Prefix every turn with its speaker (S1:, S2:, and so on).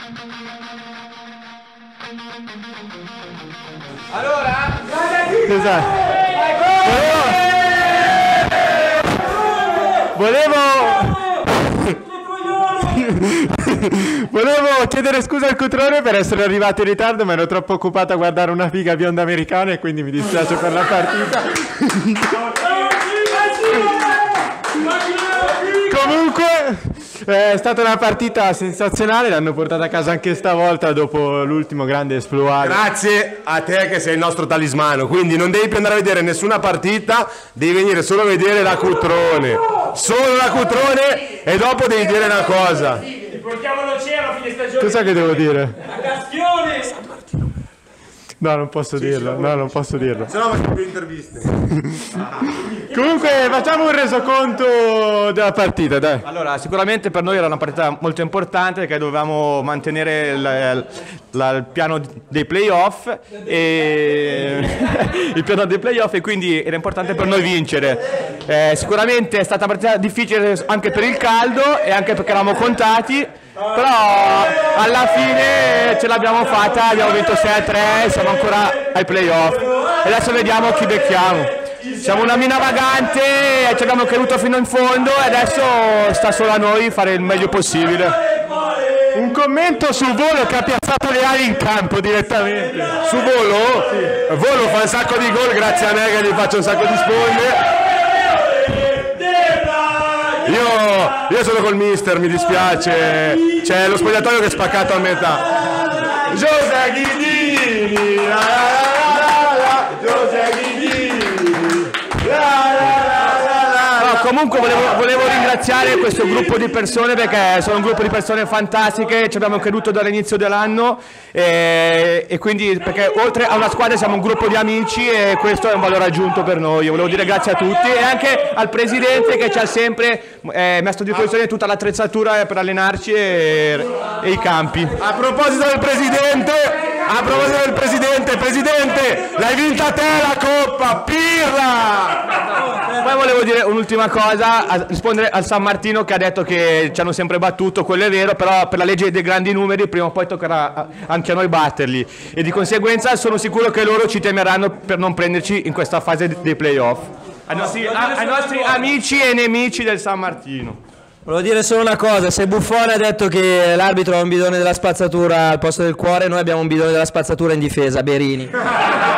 S1: Allora?
S2: Volevo chiedere scusa al Cutrone per essere arrivato in ritardo, ma ero troppo occupato a guardare una figa bionda americana e quindi mi dispiace per la partita. Comunque è stata una partita sensazionale, l'hanno portata a casa anche stavolta dopo l'ultimo grande esploit.
S3: Grazie a te che sei il nostro talismano, quindi non devi più andare a vedere nessuna partita, devi venire solo a vedere la Cutrone, solo la Cutrone, e dopo devi dire una cosa.
S1: Ti portiamo l'oceano a fine stagione.
S2: Cosa che devo dire?
S1: A Caschione!
S2: No, non posso dirlo, no, non posso dirlo.
S3: Se no faccio più interviste.
S2: Comunque facciamo un resoconto della partita, dai.
S4: Allora, sicuramente per noi era una partita molto importante perché dovevamo mantenere il piano dei playoff e il piano dei playoff, e quindi era importante per noi vincere. Sicuramente è stata una partita difficile anche per il caldo e anche perché eravamo contati, però alla fine ce l'abbiamo fatta, abbiamo vinto 6-3, siamo ancora ai playoff e adesso vediamo chi becchiamo. Siamo una mina vagante, ci abbiamo creduto fino in fondo e adesso sta solo a noi fare il meglio possibile.
S2: Un commento su Volo che ha piazzato le ali in campo direttamente.
S3: Su Volo? Sì. Volo fa un sacco di gol, grazie a me che gli faccio un sacco di sponde. Io sono col mister, mi dispiace, c'è lo spogliatoio che è spaccato a metà. José Ghidini, José Ghidini.
S4: Comunque volevo ringraziare questo gruppo di persone perché sono un gruppo di persone fantastiche, ci abbiamo creduto dall'inizio dell'anno e quindi perché oltre a una squadra siamo un gruppo di amici e questo è un valore aggiunto per noi. Io volevo dire grazie a tutti e anche al presidente che ci ha sempre messo a disposizione tutta l'attrezzatura per allenarci e i campi.
S3: A proposito del presidente, l'hai vinta te la coppa, pirla!
S4: Poi volevo dire un'ultima cosa, a rispondere al San Martino che ha detto che ci hanno sempre battuto, quello è vero, però per la legge dei grandi numeri prima o poi toccherà anche a noi batterli e di conseguenza sono sicuro che loro ci temeranno per non prenderci in questa fase dei playoff. Ai nostri amici e nemici del San Martino.
S5: Volevo dire solo una cosa, se Buffone ha detto che l'arbitro ha un bidone della spazzatura al posto del cuore, noi abbiamo un bidone della spazzatura in difesa, Berini.